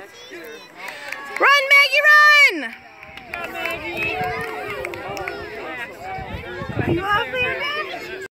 Run, Maggie, run! Are you out there, Maggie?